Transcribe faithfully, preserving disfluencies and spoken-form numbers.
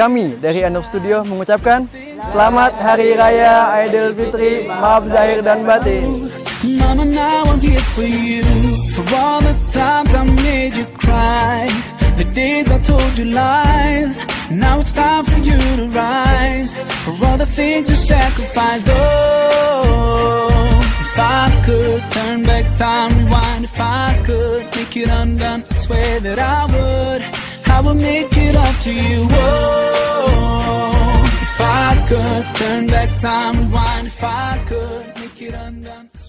kami dari Anur Studio mengucapkan Selamat Hari Raya Aidilfitri, maaf zahir dan batin. Mama, now I'm here for you, for all the times I made you cry, the days I told you lies. Now it's time for you to rise, for all the things you sacrificed. Oh, if I could turn back time, rewind, if I could make it undone, I swear that I would, I would make it up to you. Oh, if I could turn back time, rewind, if I could make it undone.